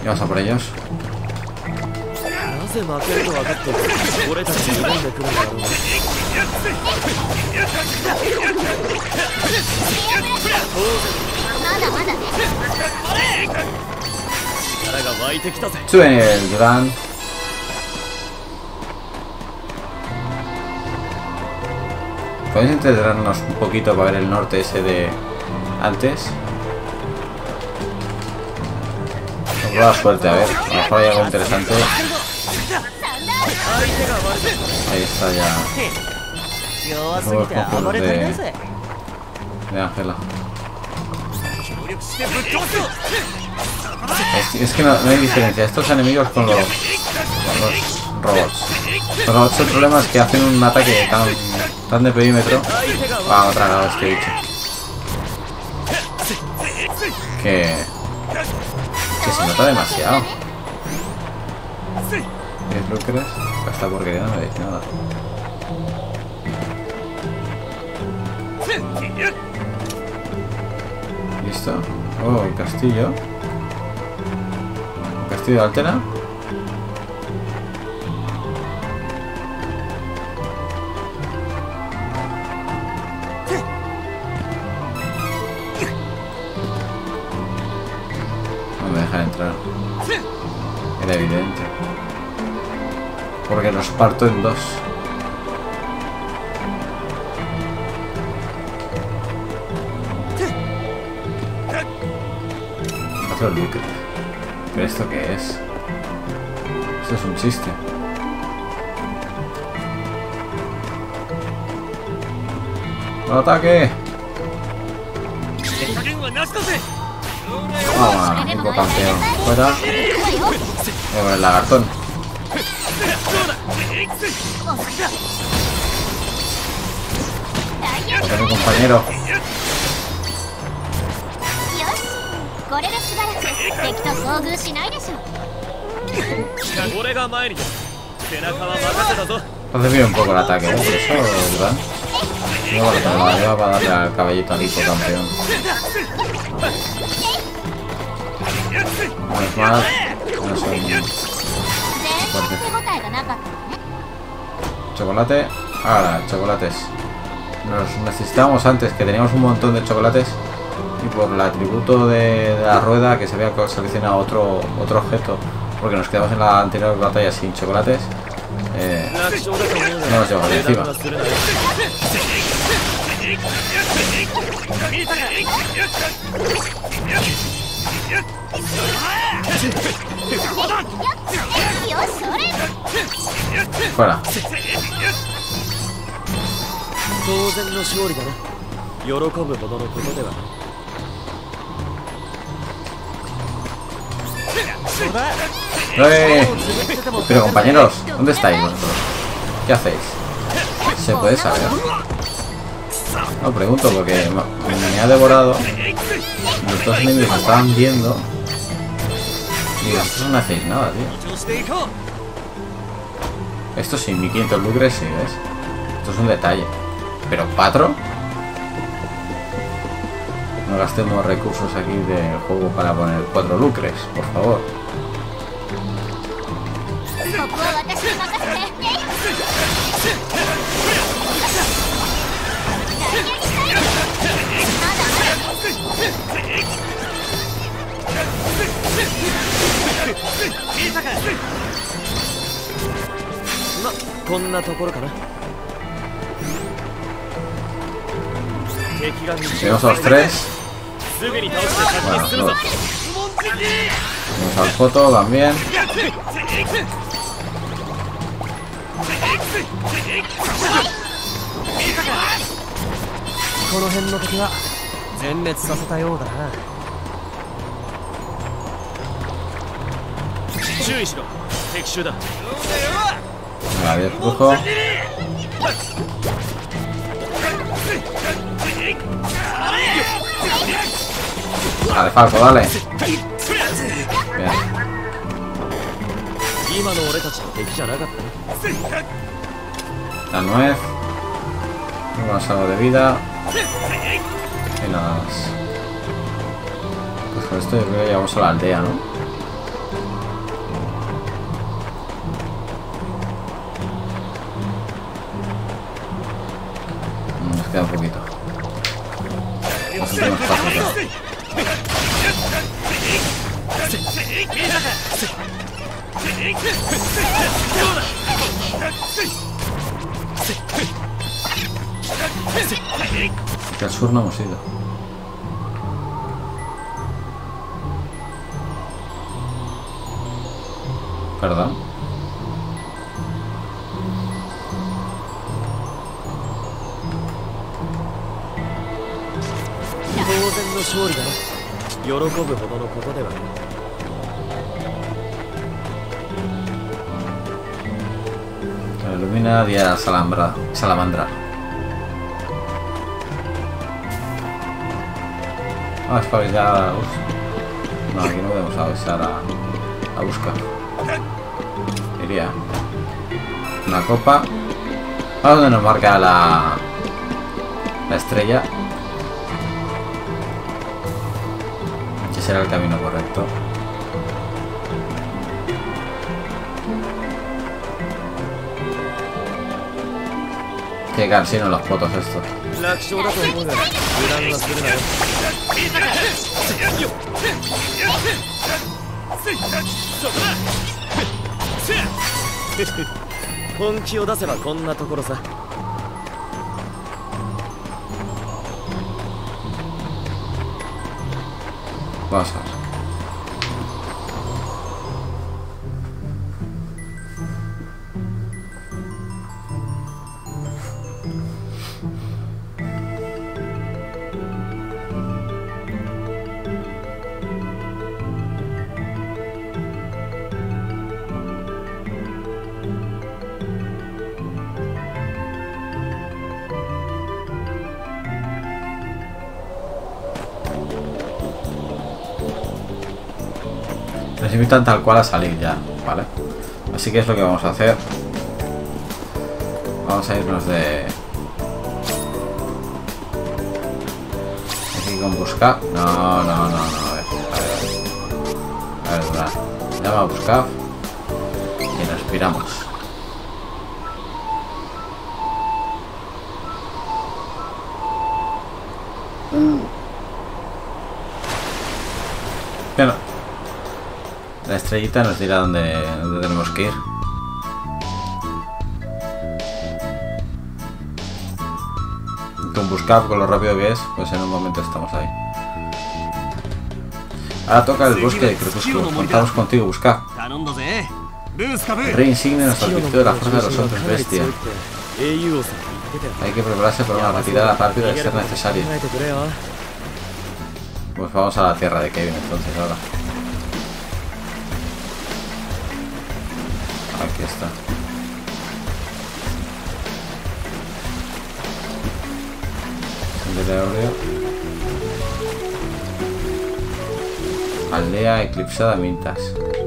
Vamos a por ellos. Sube el Durán. ¿Podéis entretenernos un poquito para ver el norte ese de antes? Con toda suerte, a ver. A lo mejor hay algo interesante. Ahí está ya. Los nuevos conjuros de Ángela. Es que no hay diferencia. Estos enemigos con los robots. Los robots, el problema es que hacen un ataque tan de perímetro. Vamos a tragar a este bicho. Que se nota demasiado. ¿Qué es lo que crees? Esta porquería no me dice nada. ¿Listo? Oh, el castillo. ¿El castillo de Altera? No me dejan entrar. Era evidente. Porque los parto en dos. Otro Lucre. ¿Pero esto qué es? Esto es un chiste. ¡No ataque! Vamos, hipocampeón. Fuera. Con el lagartón. Porque mi compañero. Hace bien un poco el ataque, ¿eh? Por eso, ¿verdad? Luego lo lleva para darle al caballito al hipocampeón. No es mal. No soy fuerte. Chocolate. Ahora, chocolates. Nos necesitábamos antes, que teníamos un montón de chocolates. Y por el atributo de la rueda, que se había seleccionado otro objeto, porque nos quedamos en la anterior batalla sin chocolates, no nos llevamos de encima. Fuera. Pero compañeros, ¿dónde estáis vosotros? ¿Qué hacéis? ¿Se puede saber? No, pregunto porque me ha devorado. Los dos enemigos me estaban viendo. Y vosotros no hacéis nada, tío. Esto sí, 1500 lucres, sí, ¿ves? Esto es un detalle. Pero Patro, no gastemos recursos aquí del juego para poner 4 lucres, por favor. Tenemos a los tres. Bueno, tenemos al foto también. Vale, flujo. Vale, Falco, dale. Bien. La nuez. Vamos algo de vida. Y nada más. Pues con esto yo creo que llegamos a la aldea, ¿no? últimos pasos ya. Que al sur no hemos ido. Perdón. La ilumina Día Salamandra. Vamos a avisar. No, aquí no podemos avisar a buscar. Iría. Una copa. A donde nos marca la estrella. Que será el camino correcto. Qué cansino los fotos estos. Vamos a ver. Nos invitan tal cual a salir ya, ¿vale? Así que es lo que vamos a hacer. Vamos a irnos de... Aquí con buscar. No, a ver. Llama a buscar. Y nos piramos. Bueno. La estrellita nos dirá dónde tenemos que ir. Con buscar, con lo rápido que es, pues en un momento estamos ahí. Ahora toca el bosque de Crepúsculo. Contamos contigo, buscar. El rey insigne nos advirtió de la fuerza de los hombres bestia. Hay que prepararse para una retirada rápida de ser necesaria. Pues vamos a la tierra de Kevin entonces ahora. Aquí está. Sendero áureo. Aldea eclipsada Mintas.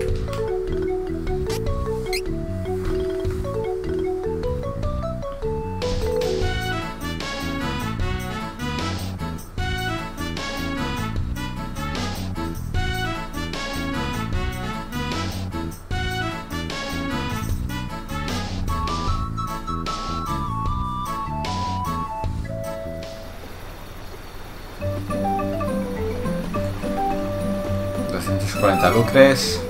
Lucres.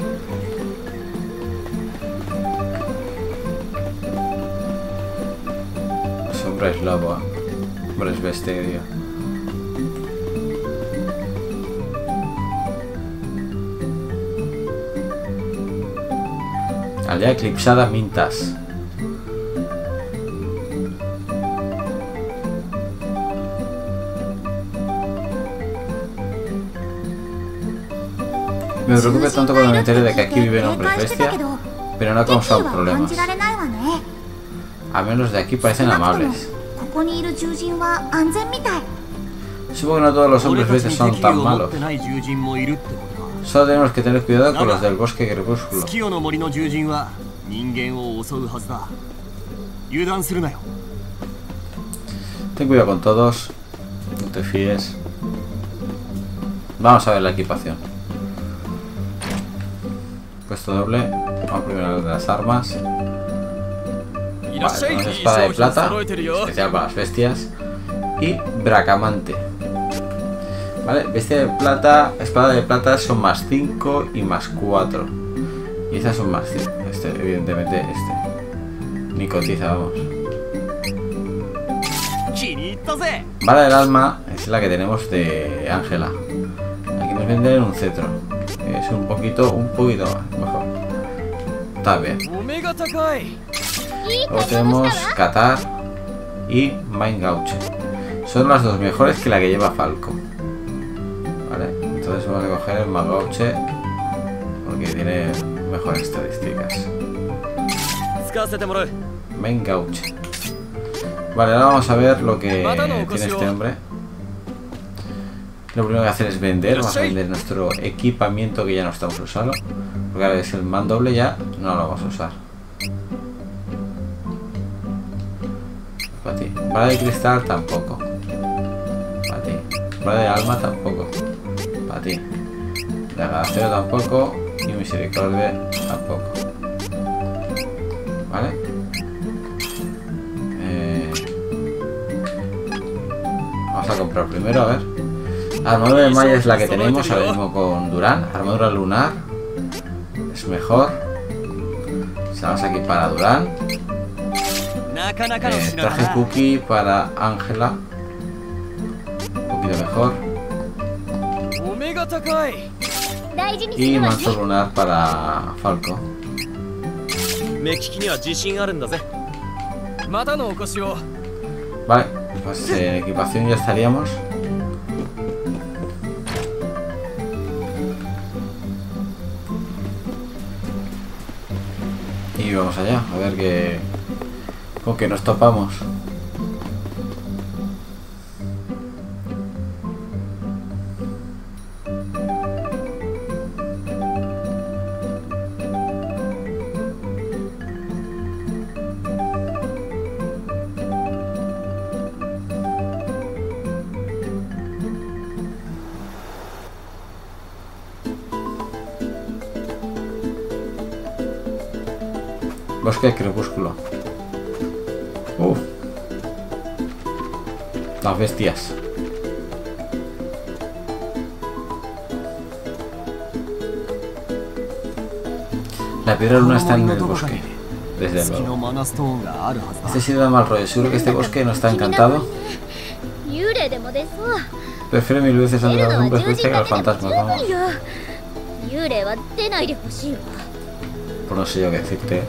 Hombres lobo. Hombres bestia. Aldea eclipsada Mintas. Me preocupa tanto cuando me entere de que aquí viven hombres bestia, pero no ha causado problemas. A menos de aquí parecen amables. Supongo que no todos los hombres bestia son tan malos. Solo tenemos que tener cuidado con los del bosque crepúsculo. Ten cuidado con todos. No te fíes. Vamos a ver la equipación. Puesto doble. Vamos primero a ver las armas. Vale, tenemos espada de plata, especial para las bestias. Y bracamante. Vale, bestia de plata, espada de plata son más 5 y más 4. Y esas son más 5. Evidentemente, ni cotiza, vamos. Vale, el alma es la que tenemos de Ángela. Aquí nos venden un cetro. Es un poquito mejor. Está bien. Luego tenemos Qatar y Mind Gauche. Son las dos mejores que la que lleva Falco. Vale, entonces vamos a coger el Mind Gauche porque tiene mejores estadísticas. Mind Gauche. Vale, ahora vamos a ver lo que tiene este hombre. Lo primero que hacer es vender. Vamos a vender nuestro equipamiento que ya no estamos usando. Porque ahora es el mandoble, ya no lo vamos a usar. Para ti. Bala de cristal tampoco. Para ti. Bala de alma tampoco. Para ti. De acero tampoco. Y misericordia tampoco. Vale. Vamos a comprar primero, a ver. Armadura de malla es la que tenemos ahora mismo con Durán. Armadura lunar es mejor. Se vamos aquí para Durán. Traje cookie para Ángela. Un poquito mejor. Y manto lunar para Falco. Vale, pues en equipación ya estaríamos. Y vamos allá, a ver con qué nos topamos. Bosque crepúsculo. Las bestias. La piedra luna está en el bosque. Desde luego. Este sí da mal rollo. Seguro que este bosque no está encantado. Prefiero mil veces a un prejuicio que a los fantasmas, vamos. Pues no sé yo qué decirte.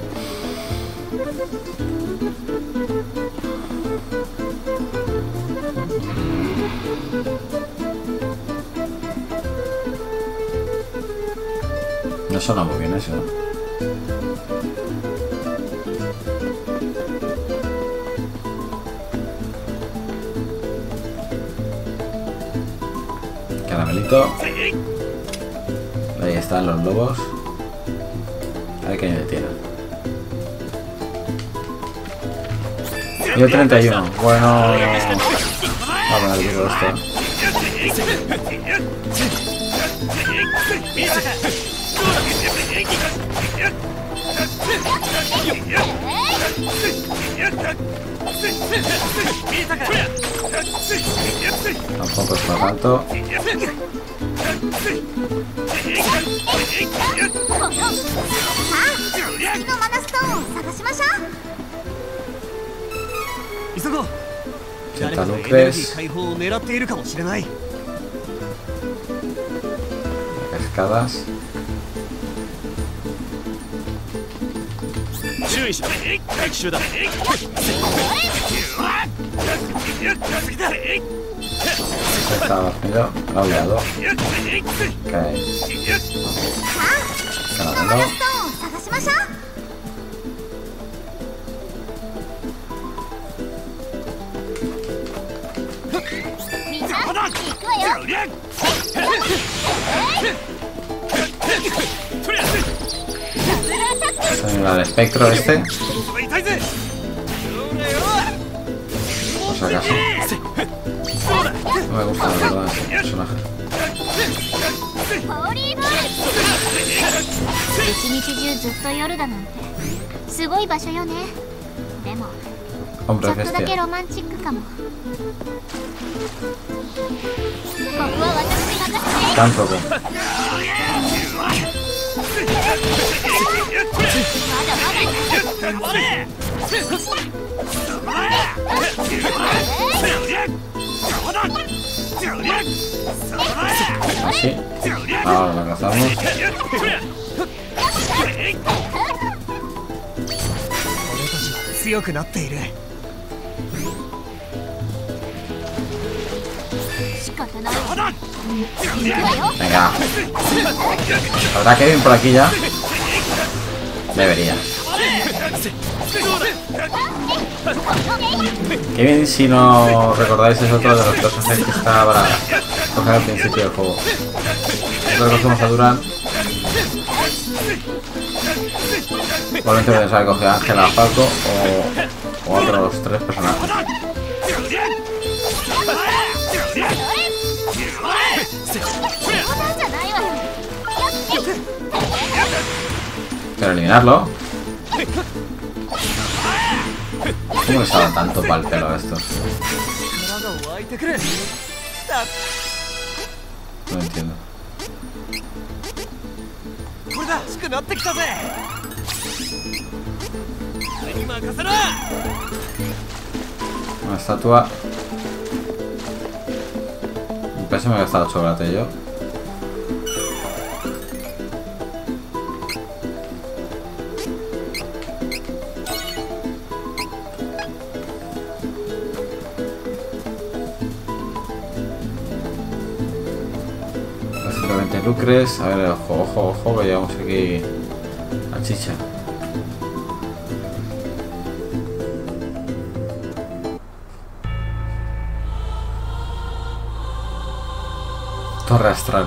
No suena muy bien eso, ¿no? Caramelito. Ahí están los lobos. A ver qué año tienen. Y el 31. Bueno. Vamos a ver esto. Tampoco es para tanto. Lucres. Cascadas. Está dormido, laureado. Cae. Caramelo. El espectro este. Por si acaso. No me gusta la verdad ese personaje. Hombre bestia. Tampoco. Así. Ahora la cazamos. Venga. ¿Habrá Kevin por aquí ya? Debería. Kevin, si no recordáis, es otro de los personajes que está para coger al principio del juego. Nosotros cogemos a Duran. Probablemente pensaba que coge a Ángela, a Falco o a otros 3 personajes. Pero eliminarlo. ¿Cómo les ha dado tanto pa'l pelo a estos? No entiendo. Una estatua. Me parece que me he gastado chocolate yo. Básicamente lucres. A ver, ojo, ojo, ojo, que llevamos aquí la chicha. Torre astral.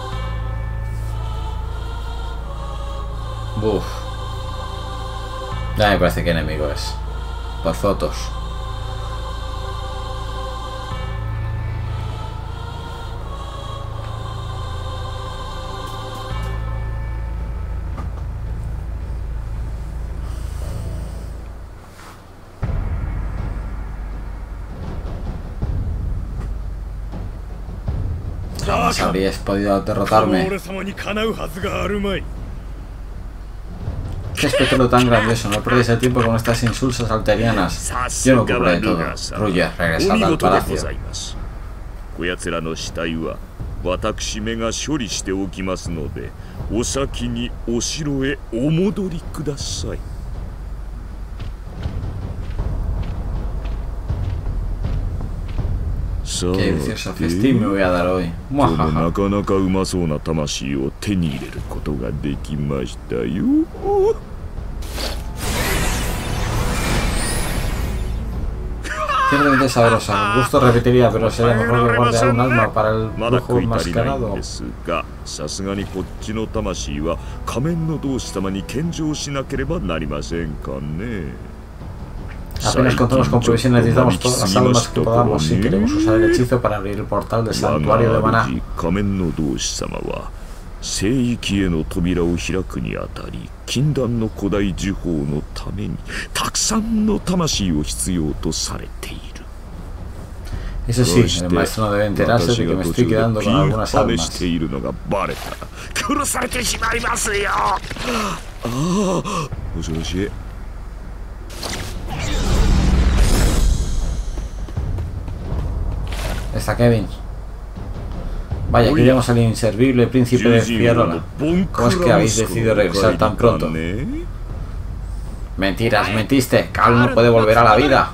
Buf. Ya me parece que enemigo es. Por fotos. Jamás habríais podido derrotarme. Qué espectáculo tan grandioso, no perdéis el tiempo con estas insulsas alterianas. Yo me ocuparé de todo. Ruger, regresad al palacio. Qué delicioso festín me voy a dar hoy. Muajaja. Ciertamente sabrosa. Con gusto repetiría, pero sería mejor que guardar un alma para el brujo enmascarado. Apenas contamos con provisiones, necesitamos todas las almas que podamos si queremos usar el hechizo para abrir el portal del santuario de Maná. Eso sí, el maestro no debe enterarse de que me estoy quedando con algunas almas. Está Kevin. Vaya, que iremos al inservible príncipe de Fiarola. ¿Cómo es que habéis decidido regresar tan pronto? Mentiras, mentiste. Cal no puede volver a la vida.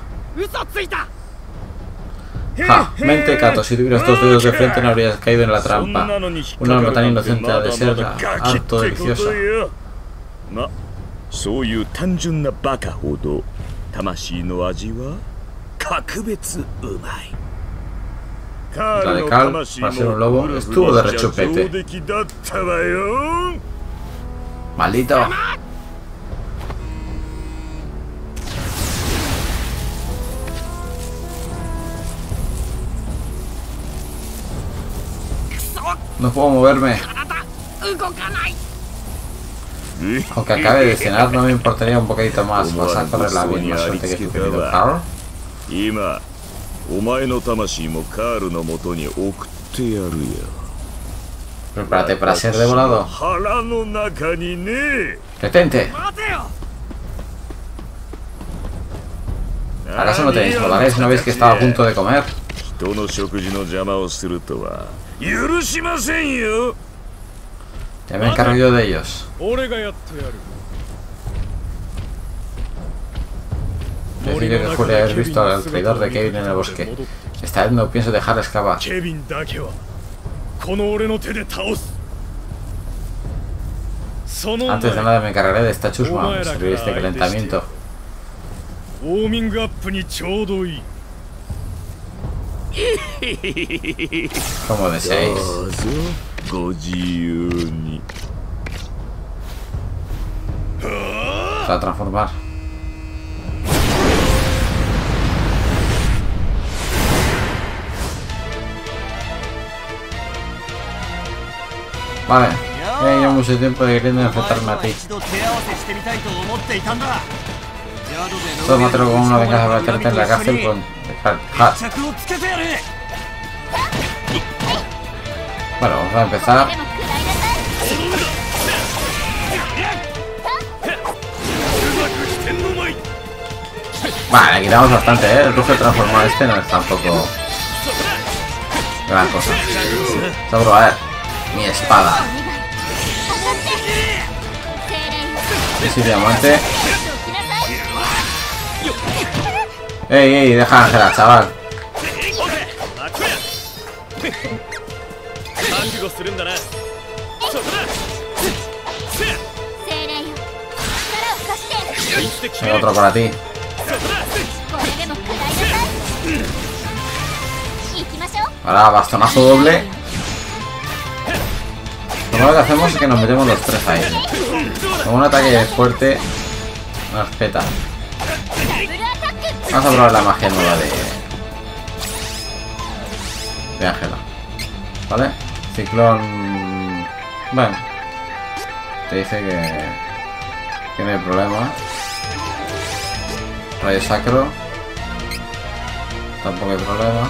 Ja, mentecato, si tuvieras 2 dedos de frente no habrías caído en la trampa. Un alma tan inocente ha de ser harto deliciosa. La de Cal, para ser un lobo, estuvo de rechupete. ¡Maldito! No puedo moverme. Aunque acabe de cenar, no me importaría un poquito más. ¿Vas a correr la misma suerte que tu querido Carl? 今お前の魂もカールの元に送ってやるよ。 Prepárate para ser devorado. 腹の中にね。 Detente. ¿Acaso no tenéis modales? ¿No veis que estaba a punto de comer? 人の食事の邪魔をするとは許しませんよ。 Ya me encargo yo de ellos. Decirle que jure haber visto al traidor de Kevin en el bosque. Esta vez no pienso dejarle escapar. Antes de nada me encargaré de esta chusma. Me serviréis de calentamiento. Como deseéis. Se va a transformar. Vale, he tenido mucho tiempo de queriendo enfrentarme a ti. Tómatelo como una venganza para meterte en la cárcel con Hat. Bueno, vamos a empezar. Vale, le quitamos bastante, ¿eh? El ruge transformado este no es tampoco gran cosa. Seguro, a ver. Mi espada. Ese diamante. Ey, ey, deja Ángela, chaval. Hay otro para ti. Ahora bastonazo doble. Lo primero que hacemos es que nos metemos los tres ahí. Con un ataque fuerte nos peta. Vamos a probar la magia nueva de Ángela. ¿Vale? Ciclón... Bueno. Te dice que no hay problema. Rayo sacro. Tampoco hay problema.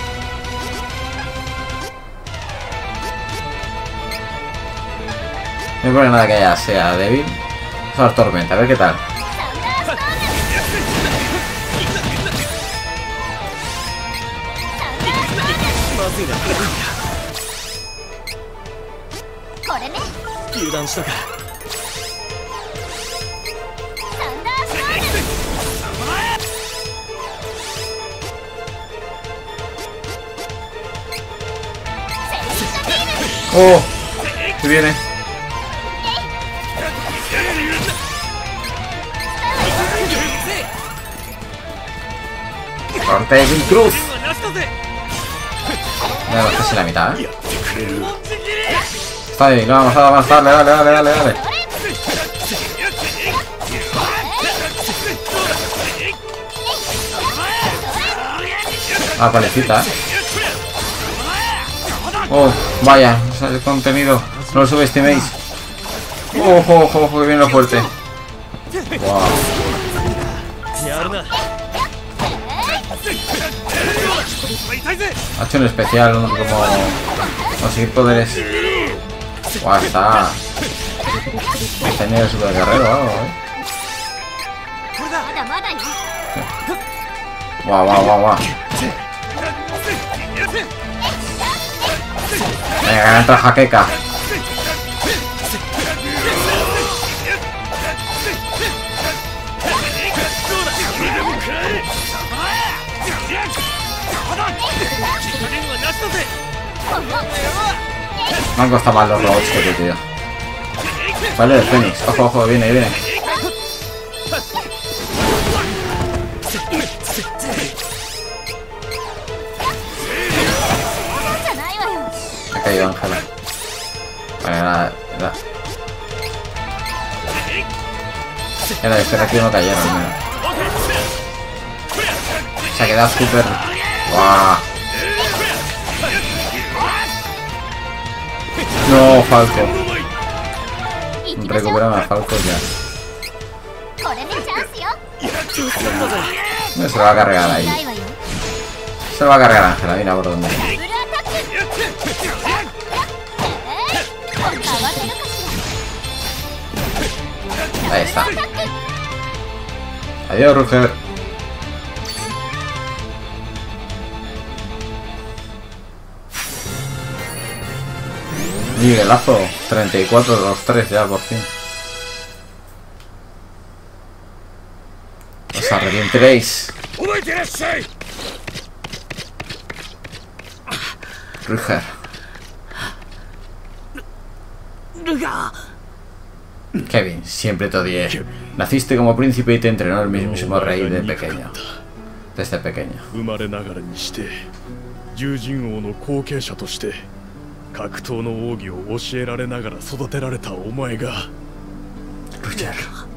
No hay problema nada que ella sea débil. Vamos a tormenta, a ver qué tal. ¡Oh! ¡Se viene! ¡Corte sin cruz! Mira, no sé la mitad, ¿eh? Está bien, no vamos a avanzar, dale. Ah, palecita, ¿eh? Oh, vaya, el contenido, no lo subestiméis. Ojo, que viene lo fuerte. Wow. Ha hecho un especial, como conseguir poderes. Guau, está. Este nivel super guerrero o algo, Guau. Venga, entra jaqueca. Me han costado mal los robots que tú, tío. Vale, el Fénix. Ojo, viene. Ha caído Ángela. Vale, era este aquí no cayeron, mira. Se ha quedado súper... ¡Guau! No, Falco. Recuperame a Falco ya. No, se lo va a cargar ahí. Se lo va a cargar Ángela, mira por dónde. Ahí está. Adiós, Roger. Nivelazo. 34 de los 3 ya, por fin. Os arrepentiréis. Roger. Kevin, siempre te odié. Naciste como príncipe y te entrenó el mismísimo rey de pequeño. Desde pequeño. Roger.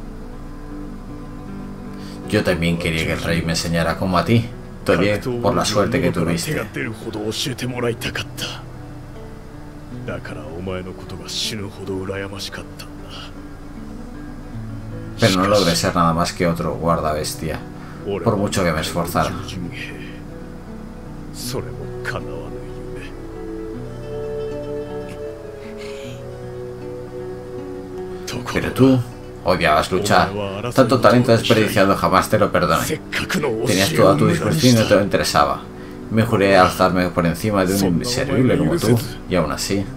Yo también quería que el rey me enseñara como a ti. Te odié por la suerte que tuviste. Pero no logré ser nada más que otro guardabestia, por mucho que me esforzara. Pero tú odiabas luchar. Tanto talento desperdiciado jamás te lo perdoné. Tenías todo a tu disposición y no te lo interesaba. Me juré alzarme por encima de un inservible como tú, y aún así.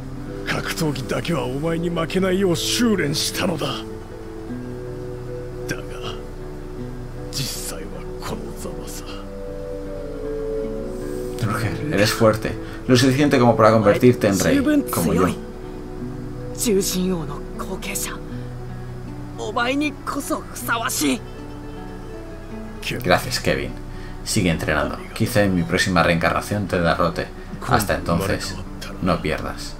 Roger, eres fuerte, lo suficiente como para convertirte en rey, como yo. Gracias, Kevin. Sigue entrenando. Quizá en mi próxima reencarnación te derrote. Hasta entonces, no pierdas.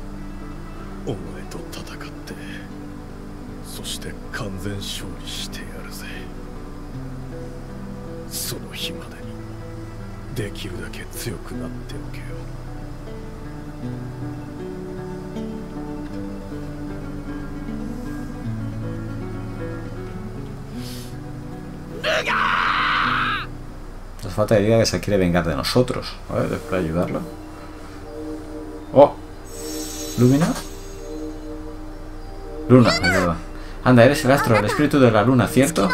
Nos falta que diga que se quiere vengar de nosotros. A ver, para ayudarlo. ¡Oh! ¿Lumina? Luna, es verdad. Anda, eres el astro, el espíritu de la luna, ¿cierto?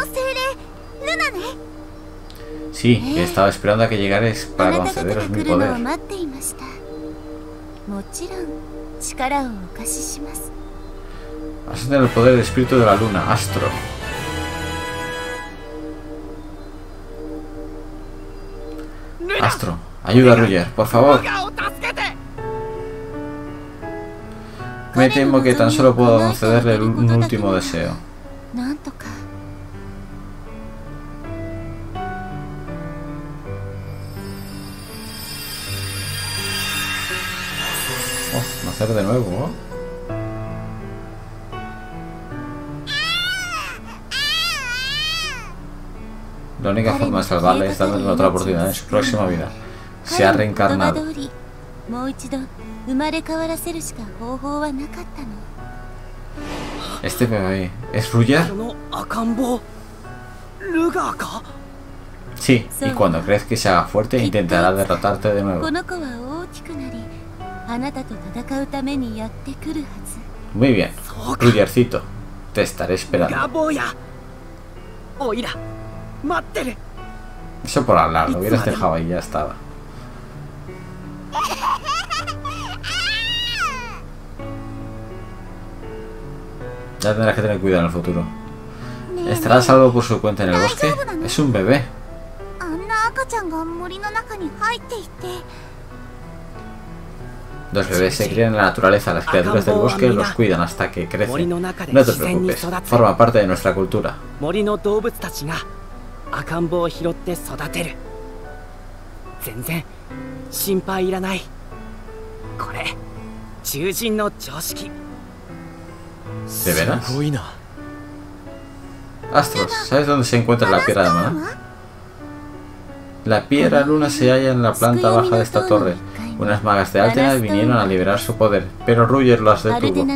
Sí, estaba esperando a que llegarais para concederos mi poder. Vas a tener el poder del espíritu de la luna, astro. Astro, ayuda a Roger, por favor. Me temo que tan solo puedo concederle un último deseo. Oh, nacer de nuevo, ¿no? La única forma de salvarle es dándole otra oportunidad en su próxima vida. Se ha reencarnado. Este bebé, ¿es Roger? Sí, y cuando crees que se haga fuerte intentará derrotarte de nuevo. Muy bien, Rogercito, te estaré esperando. Eso por hablar, lo hubieras dejado ahí y ya estaba. Ya tendrás que tener cuidado en el futuro. ¿Estará a salvo por su cuenta en el bosque? Es un bebé. Los bebés se crían en la naturaleza, las criaturas del bosque los cuidan hasta que crecen. No te preocupes, forma parte de nuestra cultura. ¿De veras? Astros, ¿sabes dónde se encuentra la piedra de maná? La piedra luna se halla en la planta baja de esta torre. Unas magas de Altena vinieron a liberar su poder, pero Roger las detuvo.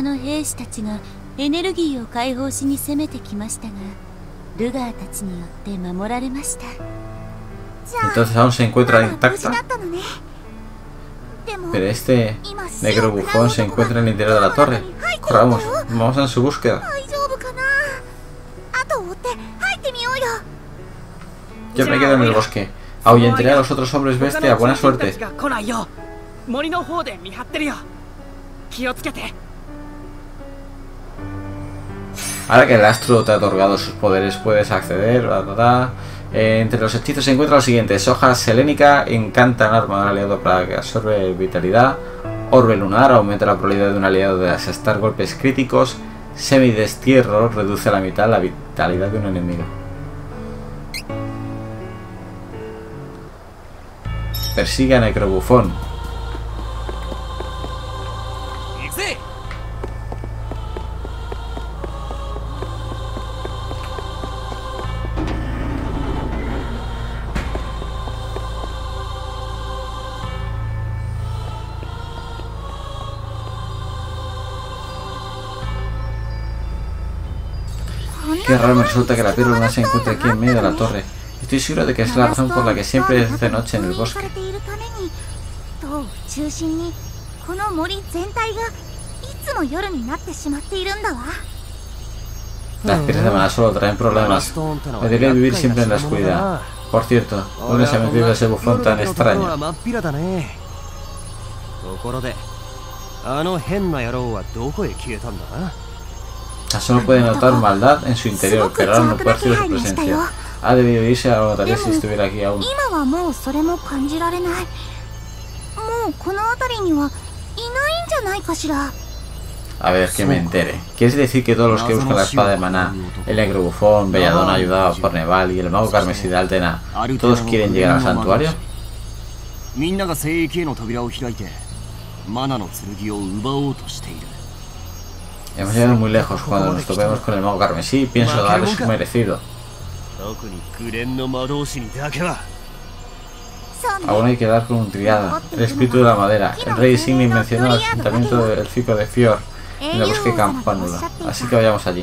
Entonces aún se encuentra intacta. Pero este necrobufón se encuentra en el interior de la torre. Corramos, vamos en su búsqueda. Yo me quedo en el bosque. Ahuyentaré a los otros hombres bestia. Buena suerte. Ahora que el astro te ha otorgado sus poderes, puedes acceder. Entre los hechizos se encuentra lo siguiente: hoja selénica, encanta un arma de un aliado para que absorbe vitalidad. Orbe lunar, aumenta la probabilidad de un aliado de asestar golpes críticos. Semidestierro, reduce a la mitad la vitalidad de un enemigo. Persigue a necrobufón. Qué raro me resulta que la piedra lunar se encuentre aquí en medio de la torre. Estoy seguro de que es la razón por la que siempre es de noche en el bosque. Las piedras de maná solo traen problemas. Me debería vivir siempre en la oscuridad. Por cierto, ¿dónde se ha metido ese bufón tan extraño? Solo puede notar maldad en su interior, pero ahora no percibe su presencia. Ha debido irse, ahora notaría si estuviera aquí aún. A ver, que me entere. ¿Quieres decir que todos los que buscan la espada de maná, el necrobufón, Belladonna ayudado por Neval y el mago carmesí de Altena, todos quieren llegar al santuario? Hemos llegado muy lejos. Cuando nos topemos con el mago carmesí, pienso darle su merecido. Aún hay que dar con un triada, el espíritu de la madera. El rey Signy mencionó el asentamiento del Cico de Fjord en el bosque Campánula, así que vayamos allí.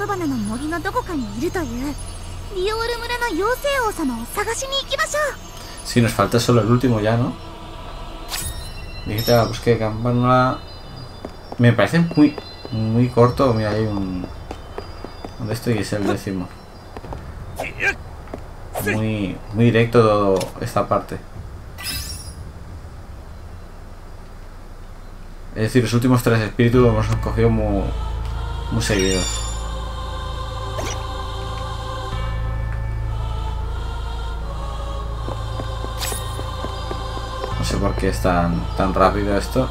Si nos falta solo el último ya, ¿no? Dijiste al bosque Campánula. Me parece muy corto. Mira, hay un... ¿Dónde estoy? Es el 10º. Muy directo todo esta parte. Es decir, los últimos 3 espíritus los hemos cogido muy seguidos. No sé por qué es tan rápido esto.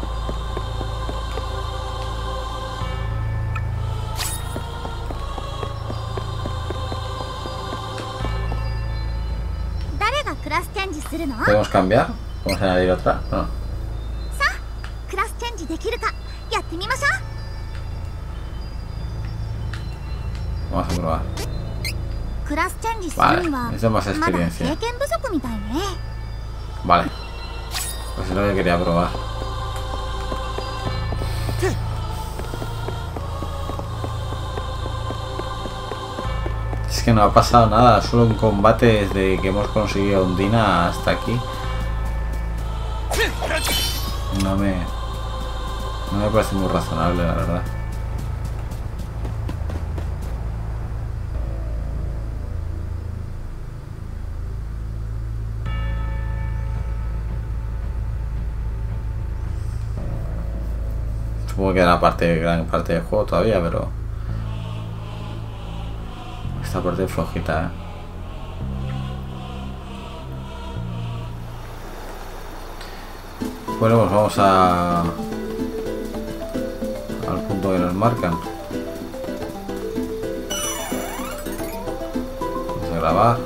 ¿Podemos cambiar? ¿Podemos añadir otra? No. Vamos a probar. Vale, necesito más experiencia. Vale. Pues es lo que quería probar. Es que no ha pasado nada, solo un combate desde que hemos conseguido Undina hasta aquí. No me parece muy razonable, la verdad. Supongo que era gran parte del juego todavía, pero esta parte es flojita, ¿eh? Bueno, pues vamos al punto que nos marcan. Vamos a grabar.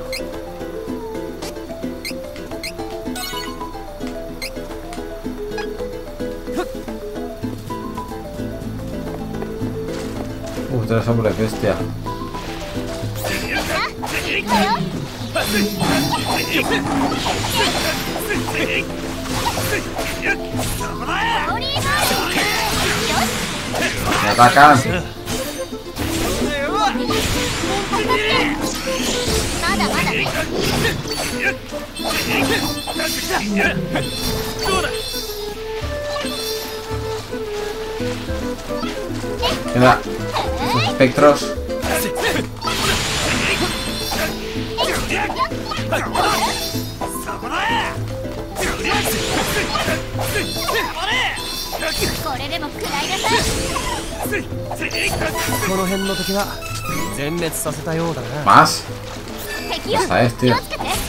Tres hombres bestia. Me atacan. Queda esos espectros. Más. Esta es, tío.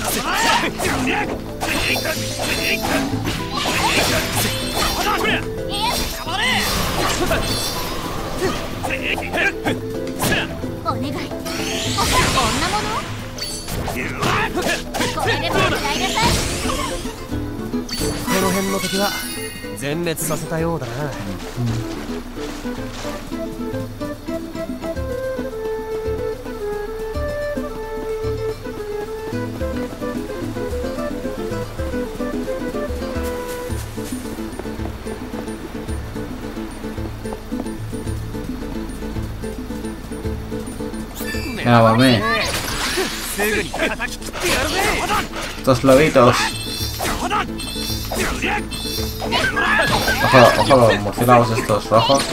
Grábame. Estos lobitos. Ojo, ojo los murciélagos estos rojos.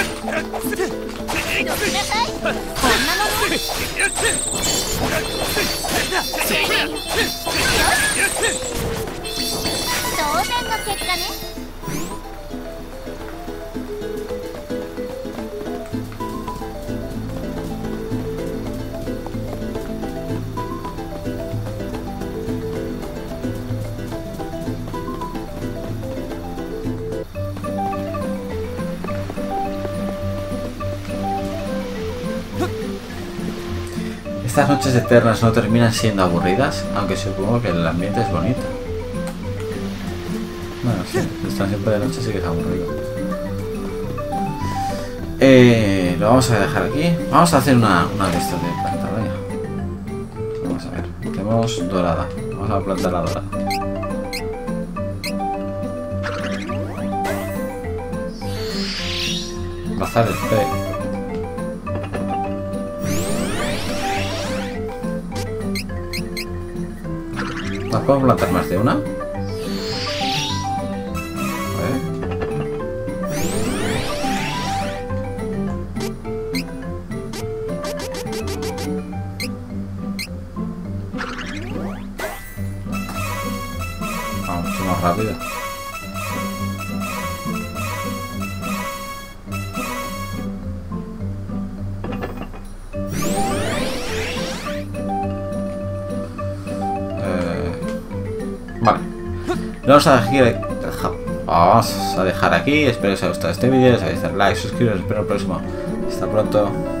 Estas noches eternas no terminan siendo aburridas, aunque supongo que el ambiente es bonito. Bueno, sí, estar siempre de noche sí que es aburrido. Lo vamos a dejar aquí. Vamos a hacer una de estas de planta, venga. Vamos a ver. Tenemos dorada. Vamos a plantar la dorada. Bazar el fe. ¿Las puedo plantar más de una? A ver. Vamos, mucho más rápido. Vale, vamos a dejar aquí. Espero que os haya gustado este vídeo. Les voy a hacer like, suscribiros, espero el próximo. Hasta pronto.